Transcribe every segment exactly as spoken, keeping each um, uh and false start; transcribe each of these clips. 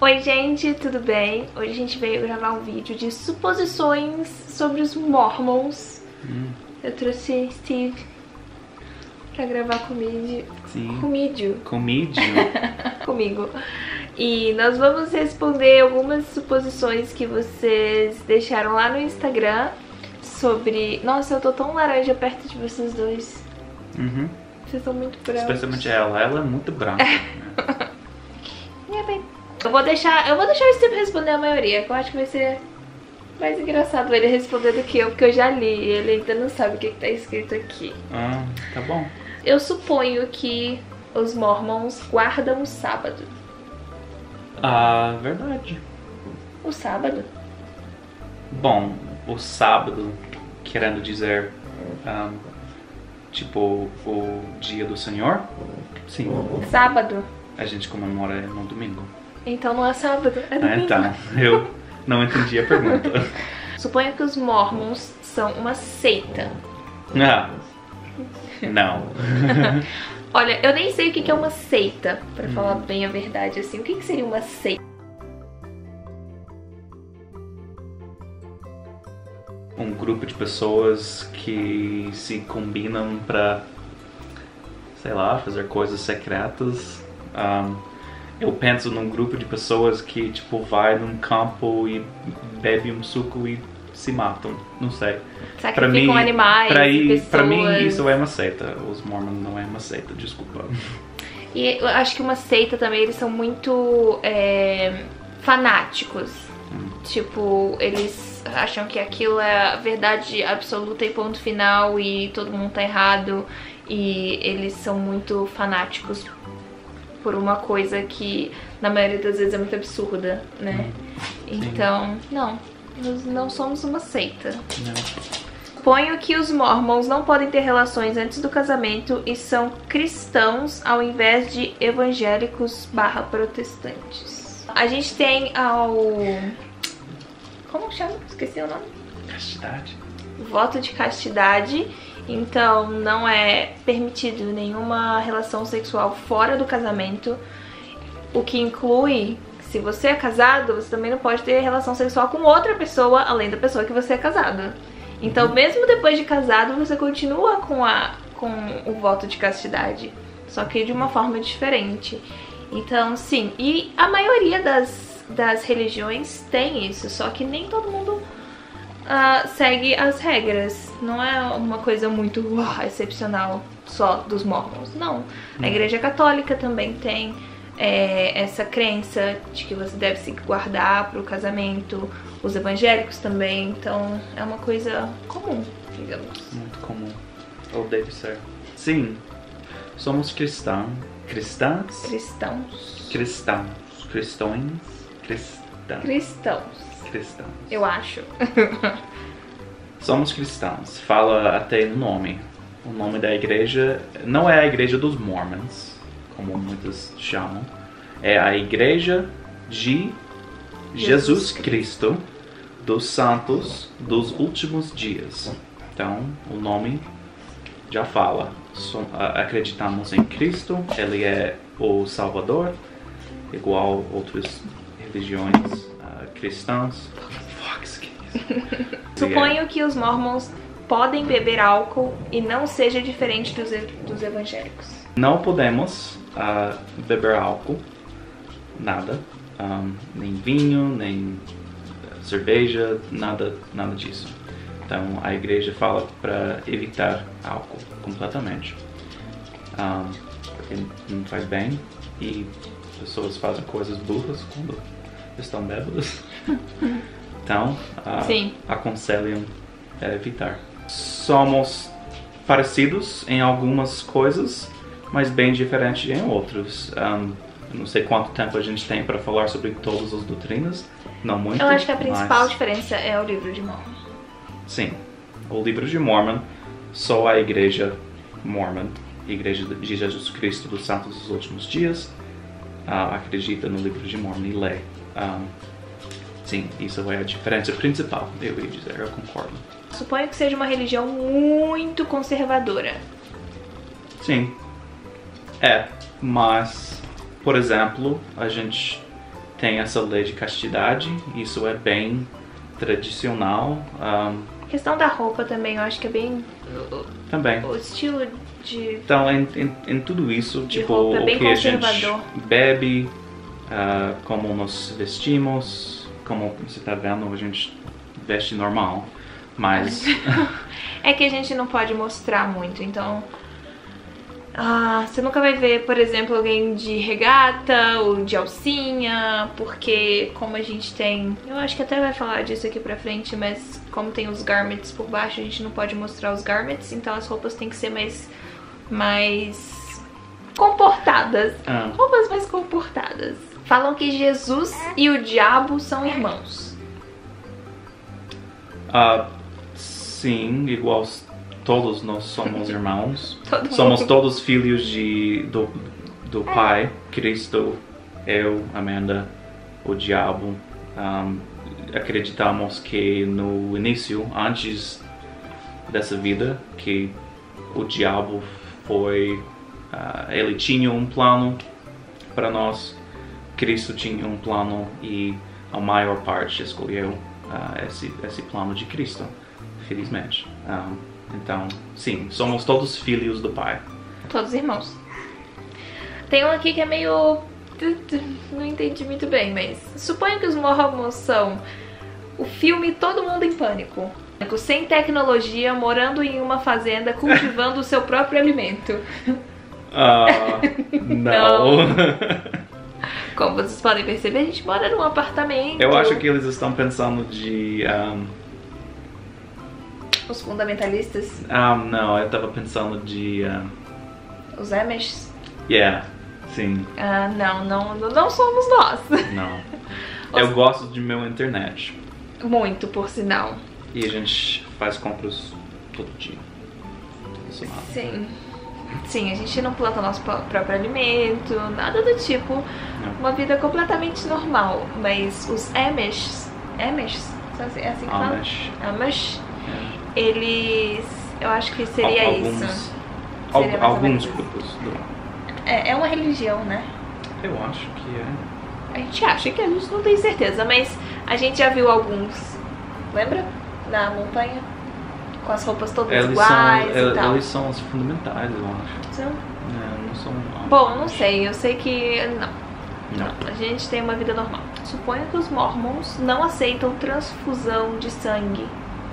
Oi gente, tudo bem? Hoje a gente veio gravar um vídeo de suposições sobre os Mormons. Hum. Eu trouxe Steve pra gravar comigo. Sim. Comigo. Comigo. Comigo. E nós vamos responder algumas suposições que vocês deixaram lá no Instagram sobre... Nossa, eu tô tão laranja perto de vocês dois. Uhum. Vocês estão muito brancos. Especialmente ela, ela é muito branca. Né? É bem... Eu vou deixar, eu vou deixar o Steve responder a maioria, que eu acho que vai ser mais engraçado ele responder do que eu, porque eu já li e ele ainda não sabe o que, que tá escrito aqui. Ah, tá bom. Eu suponho que os Mormons guardam o sábado. Ah, verdade. O sábado? Bom, o sábado, querendo dizer, um, tipo, o dia do Senhor? Sim. Sábado? A gente comemora no domingo. Então não é sábado, é domingo. Ah, então, eu não entendi a pergunta. Suponho que os Mormons são uma seita. Ah, não. Olha, eu nem sei o que é uma seita, pra hum. falar bem a verdade, assim. O que seria uma seita? Um grupo de pessoas que se combinam pra, sei lá, fazer coisas secretas. Um, eu penso num grupo de pessoas que, tipo, vai num campo e bebe um suco e se matam. Não sei. Sacrificam mim, animais, pra, pessoas. Pra mim, isso é uma seita. Os Mormons não é uma seita, desculpa. E eu acho que uma seita também, eles são muito é, fanáticos. Hum. Tipo, eles acham que aquilo é a verdade absoluta e ponto final e todo mundo tá errado. E eles são muito fanáticos por uma coisa que na maioria das vezes é muito absurda, né? Hum. Então, não, nós não somos uma seita. Não. Suponho que os Mormons não podem ter relações antes do casamento e são cristãos ao invés de evangélicos barra protestantes. A gente tem ao... Como chama? Esqueci o nome. Castidade. Voto de castidade. Então não é permitido nenhuma relação sexual fora do casamento. O que inclui, se você é casado, você também não pode ter relação sexual com outra pessoa além da pessoa que você é casado. Então, mesmo depois de casado, você continua com, a, com o voto de castidade, só que de uma forma diferente. Então, sim, e a maioria das, das religiões tem isso, só que nem todo mundo uh, segue as regras. Não é uma coisa muito uh, excepcional só dos Mormons, não. A Igreja Católica também tem é, essa crença de que você deve se guardar para o casamento. Os evangélicos também, então é uma coisa comum, digamos. Muito comum. Ou deve ser. Sim, somos cristãos. Cristãs? Cristãos. Cristãos. Cristões. Cristãos. Cristãos. Cristãos. Eu acho. Somos cristãos. Fala até no nome. O nome da igreja não é a igreja dos Mormons, como muitos chamam. É a igreja de Jesus, Jesus Cristo dos Santos dos Últimos Dias. Então, o nome já fala. So, acreditamos em Cristo, Ele é o Salvador, igual outras religiões uh, cristãs. Suponho que os Mormons podem beber álcool e não seja diferente dos, dos evangélicos. Não podemos uh, beber álcool, nada. Um, nem vinho, nem cerveja, nada, nada disso. Então a igreja fala para evitar álcool completamente, um, porque não faz bem e pessoas fazem coisas burras quando estão bêbadas. Então uh, aconselham a evitar. Somos parecidos em algumas coisas, mas bem diferentes em outros. Um, Não sei quanto tempo a gente tem para falar sobre todas as doutrinas, não muito. Eu acho que a principal mas... diferença é o livro de Mormon. Sim, o livro de Mormon, só a igreja Mormon, igreja de Jesus Cristo dos Santos dos Últimos Dias, uh, acredita no livro de Mormon e lê. Um, sim, isso é a diferença principal, eu ia dizer, eu concordo. Suponho que seja uma religião muito conservadora. Sim, é, mas, por exemplo, a gente tem essa lei de castidade, isso é bem tradicional. Um, a questão da roupa também, eu acho que é bem... também. O estilo de... Então, em, em, em tudo isso, de tipo, roupa é o bem que a gente conservador. bebe, uh, como nos vestimos, como você tá vendo, a gente veste normal, mas... é que a gente não pode mostrar muito, então... Ah, você nunca vai ver, por exemplo, alguém de regata ou de alcinha, porque como a gente tem... Eu acho que até vai falar disso aqui pra frente, mas como tem os garments por baixo, a gente não pode mostrar os garments, então as roupas têm que ser mais... mais... comportadas. Ah. Roupas mais comportadas. Falam que Jesus e o diabo são irmãos. Uh, sim, igual... Todos nós somos irmãos, Todo somos mundo. todos filhos de, do, do Pai, Cristo, eu, Amanda, o diabo. Um, acreditamos que no início, antes dessa vida, que o diabo foi, uh, ele tinha um plano para nós, Cristo tinha um plano e a maior parte escolheu uh, esse, esse plano de Cristo, felizmente. Um, Então, sim, somos todos filhos do Pai. Todos irmãos. Tem um aqui que é meio... não entendi muito bem, mas... Suponho que os mormons são o filme Todo Mundo em Pânico. Sem tecnologia, morando em uma fazenda, cultivando o seu próprio alimento. Uh, não. Como vocês podem perceber, a gente mora num apartamento. Eu acho que eles estão pensando de... Um, Os fundamentalistas? Ah, não, eu tava pensando de... Uh... Os Amish? Yeah, sim. Ah, não, não, não somos nós. Não. Os... Eu gosto de meu internet. Muito, por sinal. E a gente faz compras todo dia. Isso nada. Sim. Sim, a gente não planta nosso próprio alimento, nada do tipo. Não. Uma vida completamente normal. Mas os Amish... Amish? É assim que fala? Amish. Amish. É. Eles... eu acho que seria Al alguns, isso. Al Seria alguns isso. grupos. Do... É, é uma religião, né? Eu acho que é. A gente acha que a gente não tem certeza, mas a gente já viu alguns. Lembra? Na montanha? Com as roupas todas Eles iguais são, e eles, tal. eles são os fundamentais, eu acho. São? É, não são... Bom, eu não sei. Eu sei que... Não. Não. Não. A gente tem uma vida normal. Suponho que os mormons não aceitam transfusão de sangue.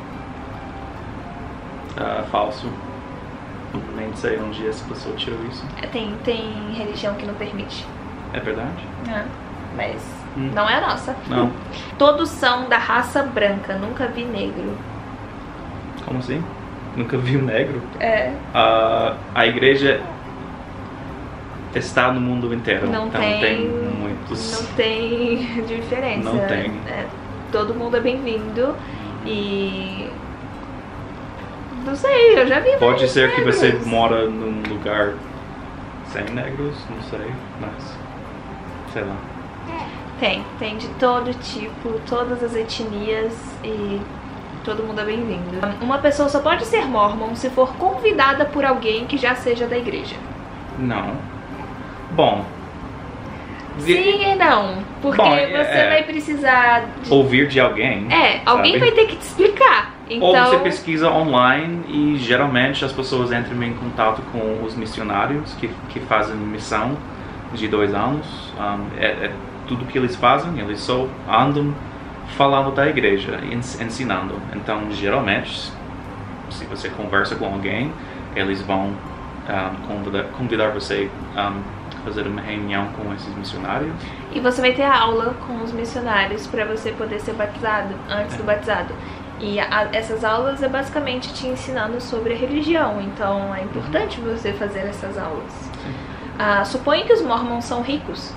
Uh, falso. Nem sei onde essa pessoa tirou isso. É, Tem, tem religião que não permite. É verdade? É, mas Hum. não é a nossa. Não. Todos são da raça branca. Nunca vi negro. Como assim? Nunca vi um negro? É. Uh, a igreja está no mundo inteiro. Não então tem, tem muitos. Não tem diferença. Não tem. É, todo mundo é bem-vindo e... Não sei, eu já vi Pode vários ser que você negros. mora num lugar sem negros, não sei, mas sei lá. Tem, tem de todo tipo, todas as etnias e todo mundo é bem-vindo. Uma pessoa só pode ser mormon se for convidada por alguém que já seja da igreja. Não. Bom. Sim e não, porque Bom, você é- vai precisar de... Ouvir de alguém. É, alguém sabe? vai ter que te explicar. Então... Ou você pesquisa online e geralmente as pessoas entram em contato com os missionários que, que fazem missão de dois anos. Um, é, é tudo que eles fazem, eles só andam falando da igreja, ens- ensinando. Então, geralmente, se você conversa com alguém, eles vão um, convidar, convidar você a um, fazer uma reunião com esses missionários. E você vai ter aula com os missionários para você poder ser batizado, antes do batizado. E a, essas aulas é basicamente te ensinando sobre a religião, então é importante você fazer essas aulas. Ah, suponho que os mormons são ricos.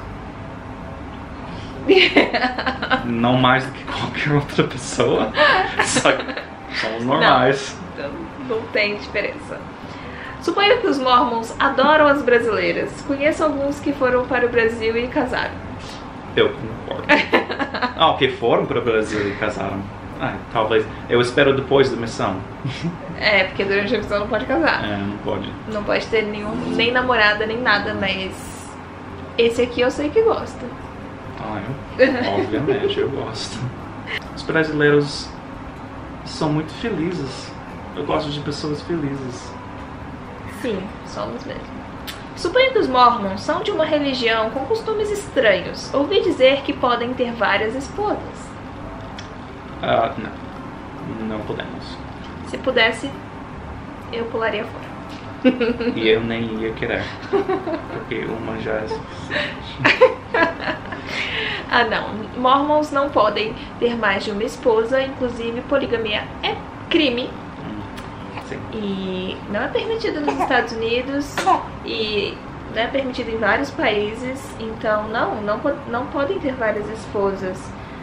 Não mais do que qualquer outra pessoa, só que somos normais. Então não tem diferença. Suponho que os mormons adoram as brasileiras. Conheço alguns que foram para o Brasil e casaram. Eu concordo. Ah, ok, foram para o Brasil e casaram. Ah, talvez. Eu espero depois da missão. É, porque durante a missão não pode casar. É, não pode. Não pode ter nenhum, nem namorada, nem nada, mas esse aqui eu sei que gosta. Ah, eu, obviamente, eu gosto. Os brasileiros são muito felizes. Eu gosto de pessoas felizes. Sim, somos mesmo. Suponho que os Mormons são de uma religião com costumes estranhos. Ouvi dizer que podem ter várias esposas. Uh, não, não podemos. Se pudesse, eu pularia fora. E eu nem ia querer, porque uma já é suficiente. Ah não, Mormons não podem ter mais de uma esposa, inclusive poligamia é crime. Sim. E não é permitido nos Estados Unidos e não é permitido em vários países, então não, não, não podem ter várias esposas.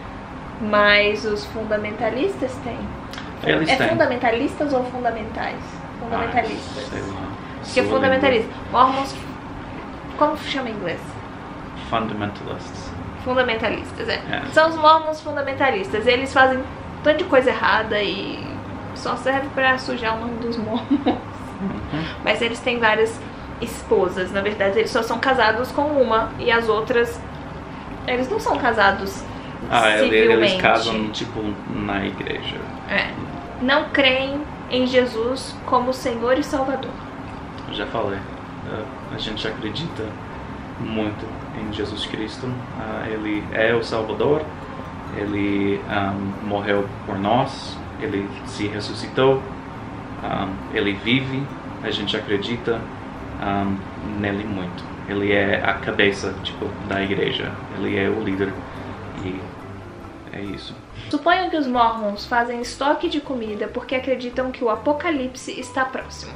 Mas os fundamentalistas têm. Eles é têm. Fundamentalistas ou fundamentais? Fundamentalistas. Ah, sei lá. Porque fundamentalista. Mormons, como chama em inglês? Fundamentalists. Fundamentalistas, é. É. São os Mormons fundamentalistas. Eles fazem tanto de coisa errada e só serve pra sujar o nome dos Mormons. Uhum. Mas eles têm várias esposas. Na verdade, eles só são casados com uma e as outras, eles não são casados Ah, civilmente. eles casam tipo na igreja. É. Não creem em Jesus como Senhor e Salvador. Já falei. Uh, a gente acredita muito em Jesus Cristo. Uh, ele é o Salvador. Ele um, morreu por nós. Ele se ressuscitou. Um, ele vive. A gente acredita um, nele muito. Ele é a cabeça tipo da igreja. Ele é o líder. E é isso. Suponho que os Mormons fazem estoque de comida porque acreditam que o apocalipse está próximo.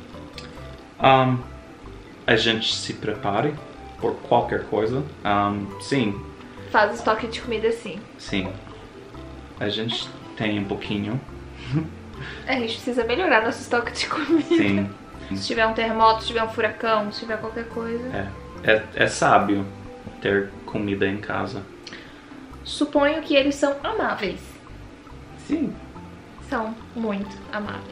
Um, a gente se prepare por qualquer coisa. Um, sim. Faz estoque de comida sim. Sim. A gente tem um pouquinho. A gente precisa melhorar nosso estoque de comida. Sim. Se tiver um terremoto, se tiver um furacão, se tiver qualquer coisa. É. É, é sábio ter comida em casa. Suponho que eles são amáveis. Sim. São muito amáveis.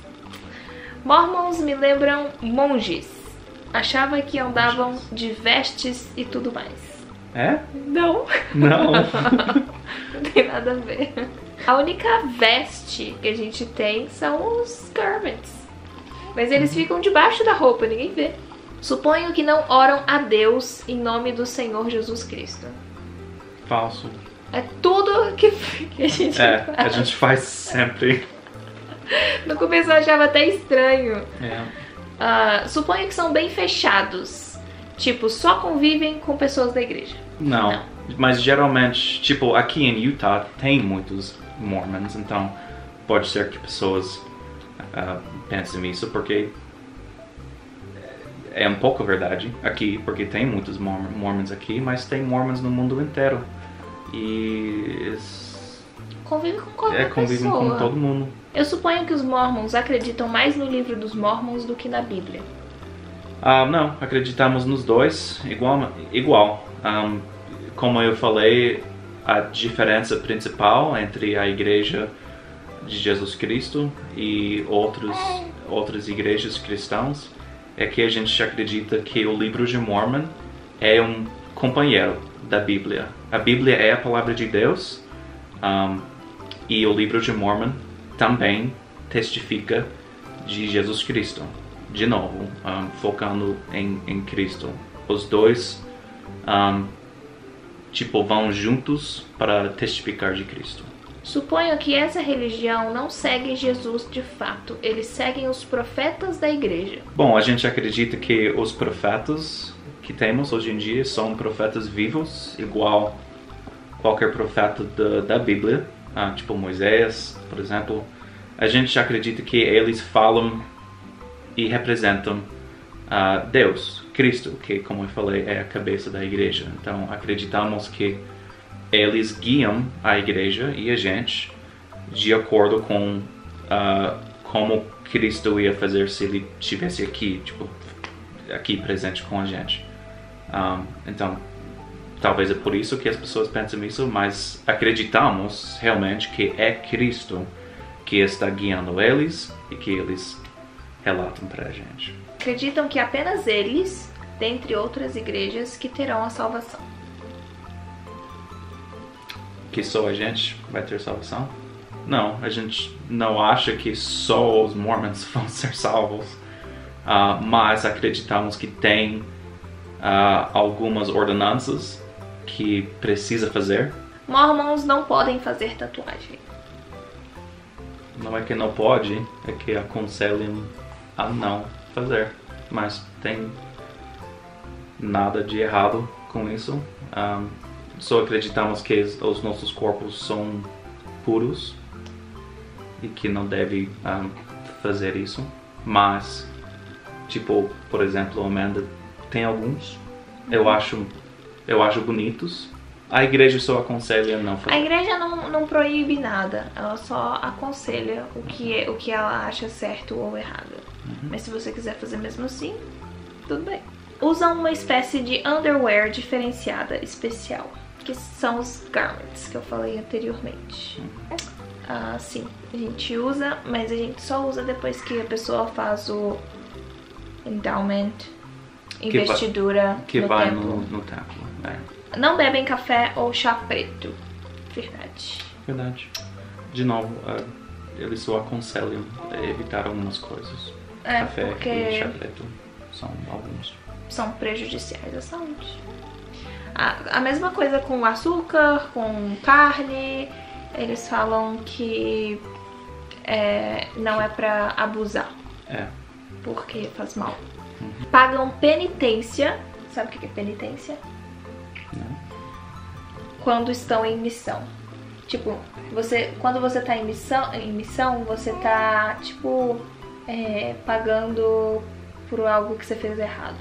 Mormons me lembram monges. Achava que andavam de vestes e tudo mais. É? Não. Não. Não tem nada a ver. A única veste que a gente tem são os garments. Mas eles ficam debaixo da roupa, ninguém vê. Suponho que não oram a Deus em nome do Senhor Jesus Cristo. Falso. É tudo que, que a gente É, faz. a gente faz sempre. No começo eu achava até estranho. É. Uh, suponho que são bem fechados. Tipo, só convivem com pessoas da igreja. Não. Não. Mas geralmente, tipo, aqui em Utah tem muitos Mormons, então pode ser que pessoas uh, pensem isso, porque é um pouco verdade aqui, porque tem muitos Mormons aqui, mas tem Mormons no mundo inteiro. E eles Convivem com qualquer é, convivem pessoa. com todo mundo. Eu suponho que os Mormons acreditam mais no livro dos Mormons do que na Bíblia. Ah, não, acreditamos nos dois igual. igual. Um, como eu falei, a diferença principal entre a igreja de Jesus Cristo e outros, outras igrejas cristãs é que a gente acredita que o livro de Mormon é um companheiro da Bíblia. A Bíblia é a palavra de Deus um, e o livro de Mormon também testifica de Jesus Cristo. De novo, um, focando em, em Cristo. Os dois um, tipo, vão juntos para testificar de Cristo. Suponho que essa religião não segue Jesus de fato. Eles seguem os profetas da igreja. Bom, a gente acredita que os profetas que temos hoje em dia são profetas vivos, igual qualquer profeta da, da Bíblia, ah, tipo Moisés, por exemplo. A gente acredita que eles falam e representam uh, Deus, Cristo, que, como eu falei, é a cabeça da igreja. Então, acreditamos que eles guiam a igreja e a gente de acordo com uh, como Cristo ia fazer se ele estivesse aqui, tipo, aqui presente com a gente. Um, então, talvez é por isso que as pessoas pensam isso, mas acreditamos realmente que é Cristo que está guiando eles e que eles relatam para a gente. Acreditam que apenas eles, dentre outras igrejas, que terão a salvação. que só a gente vai ter salvação? Não, a gente não acha que só os Mormons vão ser salvos, uh, mas acreditamos que tem uh, algumas ordenanças que precisa fazer. Mormons não podem fazer tatuagem. Não é que não pode, é que aconselham a não fazer, mas tem nada de errado com isso. Um, só acreditamos que os nossos corpos são puros e que não deve um, fazer isso, mas tipo, por exemplo, Amanda tem alguns, eu acho, eu acho bonitos. A igreja só aconselha não fazer. A igreja não, não proíbe nada, ela só aconselha o que, é, o que ela acha certo ou errado. Uhum. Mas se você quiser fazer mesmo assim, tudo bem. Usam uma espécie de underwear diferenciada, especial, que são os garments que eu falei anteriormente. Uhum. Ah, sim, a gente usa, mas a gente só usa depois que a pessoa faz o endowment, investidura que no vai templo. no, no templo. É. Não bebem café ou chá preto. Verdade. Verdade. De novo, uh, eles só aconselham evitar algumas coisas. É, café porque e chá preto são alguns. São prejudiciais à saúde. A, a mesma coisa com açúcar, com carne. Eles falam que é, não é pra abusar. É. Porque faz mal. Uhum. Pagam penitência. Sabe o que é penitência? Não. Quando estão em missão. Tipo, você, quando você tá em missão, em missão você tá, tipo, é, pagando por algo que você fez errado.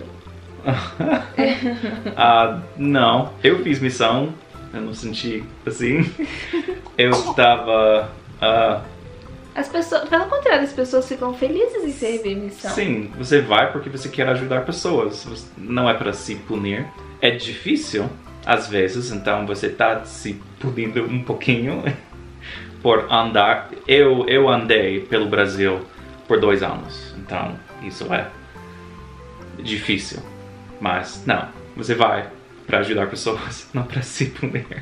Ah, não. Eu fiz missão. Eu não senti assim. Eu tava... Uh... As pessoas, pelo contrário, as pessoas ficam felizes em servir missão. Sim, você vai porque você quer ajudar pessoas. Não é para se punir. É difícil, às vezes, então você tá se punindo um pouquinho por andar. Eu, eu andei pelo Brasil por dois anos, então isso é difícil. Mas não, você vai para ajudar pessoas, não para se punir.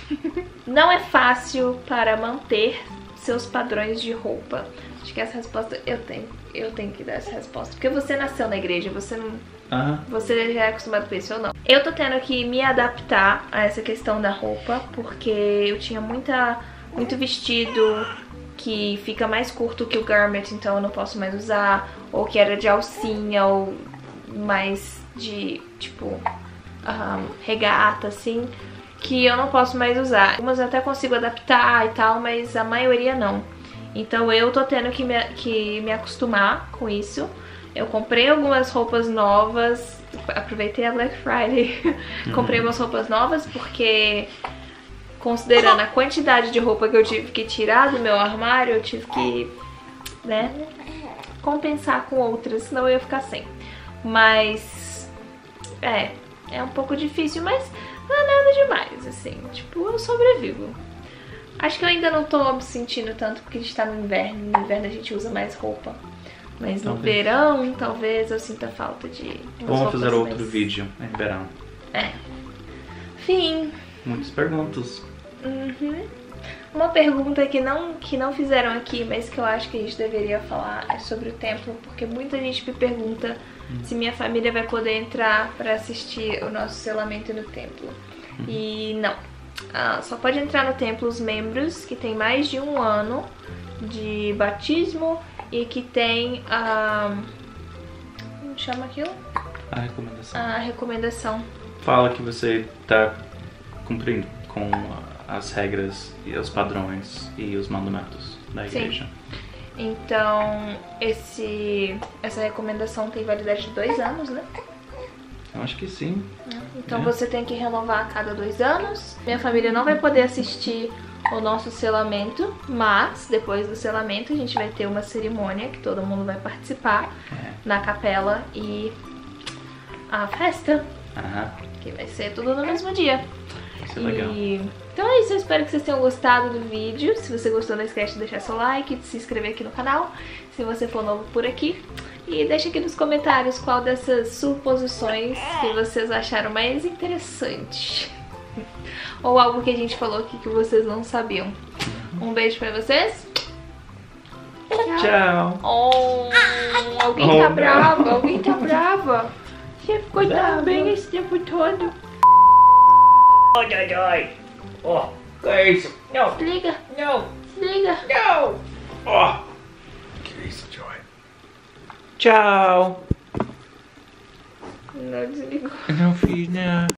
Não é fácil para manter seus padrões de roupa. Acho que essa resposta eu tenho, eu tenho que dar essa resposta, porque você nasceu na igreja, você não, uh-huh. você já é acostumado com isso ou não? Eu tô tendo que me adaptar a essa questão da roupa, porque eu tinha muita, muito vestido que fica mais curto que o garment, então eu não posso mais usar, ou que era de alcinha, ou mais de, tipo, um, regata, assim, que eu não posso mais usar. Algumas eu até consigo adaptar e tal, mas a maioria não. Então eu tô tendo que me, que me acostumar com isso. Eu comprei algumas roupas novas, aproveitei a Black Friday, uhum. Comprei umas roupas novas porque, considerando a quantidade de roupa que eu tive que tirar do meu armário, eu tive que, né, compensar com outras, senão eu ia ficar sem. Mas, é, é um pouco difícil, mas não é nada demais, assim, tipo, eu sobrevivo. Acho que eu ainda não tô me sentindo tanto porque a gente tá no inverno, no inverno a gente usa mais roupa. Mas no talvez. verão, talvez eu sinta falta de... Vamos fazer outro mais... vídeo em verão. É. Fim. Muitas perguntas. Uhum. Uma pergunta que não, que não fizeram aqui, mas que eu acho que a gente deveria falar é sobre o templo, porque muita gente me pergunta hum. se minha família vai poder entrar para assistir o nosso selamento no templo. Hum. E não. Ah, só pode entrar no templo os membros que têm mais de um ano de batismo e que tem a... como chama aquilo? A recomendação. A recomendação. Fala que você tá cumprindo com as regras e os padrões e os mandamentos da igreja. Sim. Então, esse, essa recomendação tem validade de dois anos, né? Eu acho que sim. Então é. Você tem que renovar a cada dois anos. Minha família não vai poder assistir o nosso selamento, mas depois do selamento a gente vai ter uma cerimônia que todo mundo vai participar é. na capela e a festa, Aham. que vai ser tudo no mesmo dia. Vai ser legal. E... então é isso, eu espero que vocês tenham gostado do vídeo. Se você gostou, não esquece de deixar seu like, de se inscrever aqui no canal, se você for novo por aqui. E deixa aqui nos comentários qual dessas suposições que vocês acharam mais interessante. ou algo que a gente falou aqui que vocês não sabiam. Um beijo pra vocês. Tchau. Oh, alguém Oh, tá não. brava, alguém tá brava. Você ficou tão Não, bem não. esse tempo todo. Ai, ai, ai. Ó, que é isso? Não, Desliga, não, desliga. não. Ó. Que isso, Joy? Tchau. Não desligou. Não fiz nada.